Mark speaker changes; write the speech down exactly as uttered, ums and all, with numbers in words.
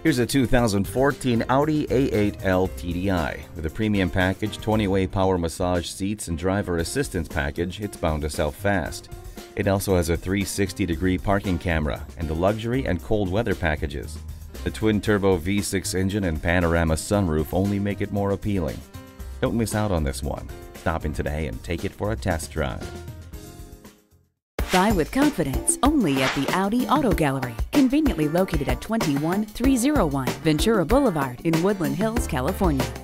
Speaker 1: Here's a two thousand fourteen Audi A eight L T D I. With a premium package, twenty-way power massage seats, and driver assistance package, it's bound to sell fast. It also has a three sixty degree parking camera and the luxury and cold weather packages. The twin-turbo V six engine and panorama sunroof only make it more appealing. Don't miss out on this one. Stop in today and take it for a test drive.
Speaker 2: Buy with confidence only at the Audi Auto Gallery, conveniently located at twenty-one three oh one Ventura Boulevard in Woodland Hills, California.